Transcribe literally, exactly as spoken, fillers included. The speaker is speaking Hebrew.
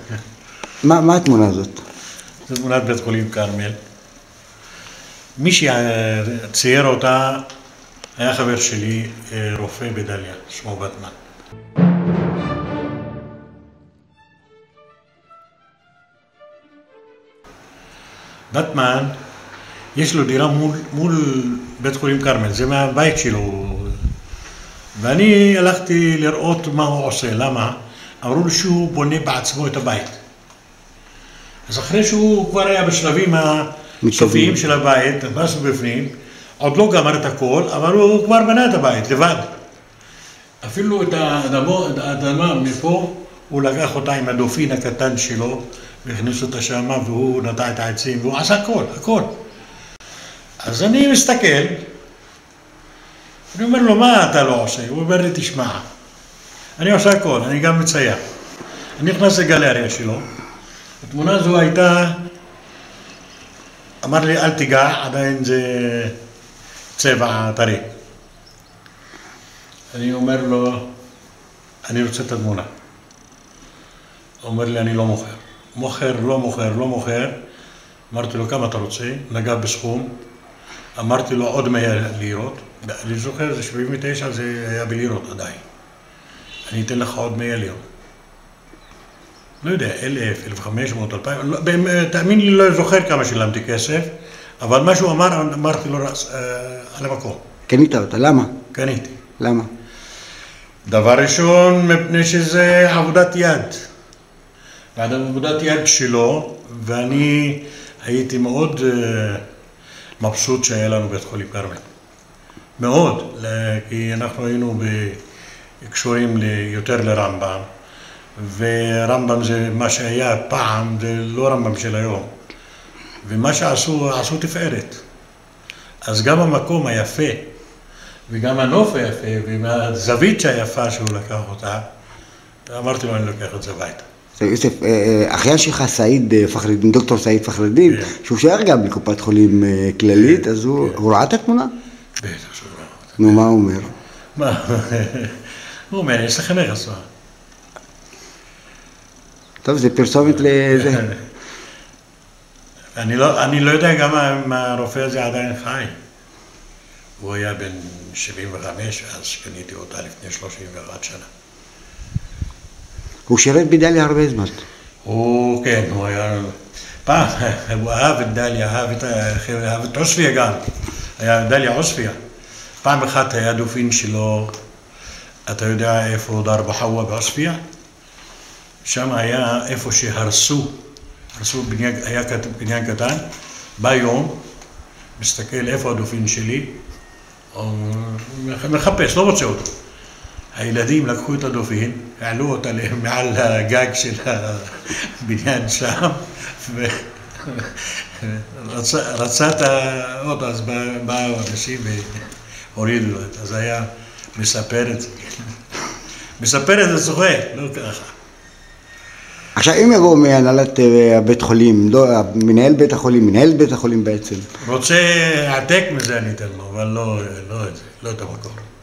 מה התמונה הזאת? זו תמונת בית חולים כרמל. מי שצייר אותה היה חבר שלי, רופא בדליה, שמו בטמן. בטמן, יש לו דירה מול, מול בית חולים כרמל, זה מהבית שלו. ואני הלכתי לראות מה הוא עושה, למה? אמרו לי שהוא בונה בעצמו את הבית. אז אחרי שהוא כבר היה בשלבים הסופיים של הבית, נכנס בפנים, עוד לא גמר את הכל, אבל הוא כבר בנה את הבית לבד. אפילו את האדמה מפה, הוא לקח אותה עם הדופין הקטן שלו, והכניס אותה שמה, והוא נטע את העצים, והוא עשה הכל, הכל. אז אני מסתכל, אני אומר לו, מה אתה לא עושה? הוא אומר לי, תשמע, אני עושה הכל, אני גם מצייר. אני נכנס לגלריה שלו, התמונה הזו הייתה, אמר לי, אל תיגע, עדיין זה צבע טרי. אני אומר לו, אני רוצה את התמונה. הוא אומר לי, אני לא מוכר. מוכר, לא מוכר, לא מוכר. אמרתי לו, כמה אתה רוצה? נגע בסכום. אמרתי לו, עוד מאה לירות. אני זוכר, זה שבעים ותשע, זה היה בלירות עדיין. אני אתן לך עוד מאה לירות. לא יודע, אלף, אלף וחמש מאות, אלפיים, תאמין לי, לא זוכר כמה שילמתי כסף, אבל מה שהוא אמר, אמרתי לו על המקום. קנית אותה, למה? קניתי. למה? דבר ראשון, מפני שזה עבודת יד. עבודת יד שלו, ואני הייתי מאוד מבסוט שהיה לנו בית חולים כרמל. מאוד, כי אנחנו היינו קשורים יותר לרמב"ם, ורמב"ם זה מה שהיה פעם, זה לא רמב"ם של היום. ומה שעשו, עשו תפארת. אז גם המקום היפה, וגם הנוף היפה, והזווית היפה שהוא לקח אותה, אמרתי לו, אני לוקח את זה הביתה. יוסף, אחיין שלך סעיד פחרדין, דוקטור סעיד פחרדין, שהוא שייך גם לקופת חולים כללית, אז הוא ראה את התמונה? בטח שהוא ראה אותה. נו, מה הוא אומר? מה? הוא אומר, יש לכם איך עשו. טוב, זה פרסומת לזה. אני לא, אני לא יודע גם אם הרופא הזה עדיין חי. הוא היה בן שבעים וחמש, אז קניתי אותה לפני שלושים ואחת שנה. הוא שירת בדליה הרבה זמן. הוא, כן, הוא היה... פעם, הוא אהב את דליה, אהב את, אהב את עוספיה גם. היה דליה עוספיה. פעם אחת היה דופין שלו, אתה יודע איפה דר בחווה בעוספיה? שם היה איפה שהרסו, הרסו בניין, היה בניין קטן, בא יום, מסתכל איפה הדופין שלי, מחפש, לא מוצא אותו. הילדים לקחו את הדופין, העלו אותה מעל הגג של הבניין שם, ורצה את האוטו, אז באו אנשים והורידו את זה, אז היה מספר את זה. מספר את זה צוחק, לא ככה. עכשיו, אם יבוא מהנהלת בית חולים, מנהל בית החולים, מנהל בית החולים בעצם. רוצה העתק מזה אני אתן לו, אבל לא את זה, לא את המקור.